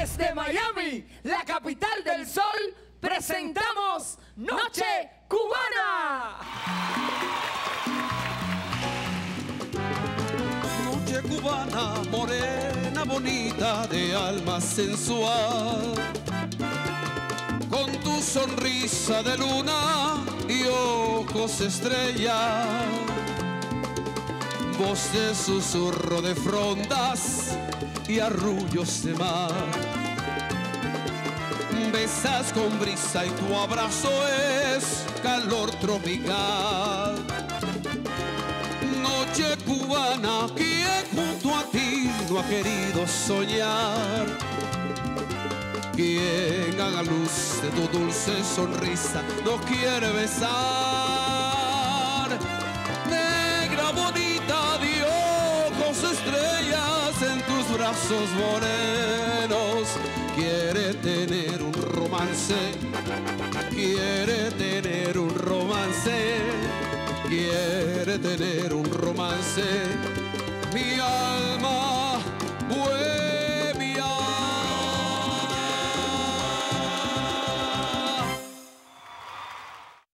Desde Miami, la capital del sol, presentamos Noche Cubana. Noche cubana, morena, bonita, de alma sensual, con tu sonrisa de luna y ojos estrella, voz de susurro de frondas y arrullos de mar. Besas con brisa y tu abrazo es calor tropical. Noche cubana, ¿quién junto a ti no ha querido soñar? ¿Quién a la luz de tu dulce sonrisa no quiere besar? Negra bonita de ojos estrellas en tus brazos morenos, quiere tener un romance, quiere tener un romance, quiere tener un romance, mi alma.